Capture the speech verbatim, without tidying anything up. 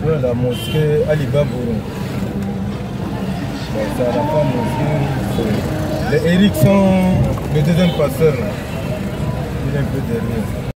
après la mosquée Alibabourou. C'est à la fin mosquée. Les Eric sont le deuxième pasteur. Il est un peu derrière.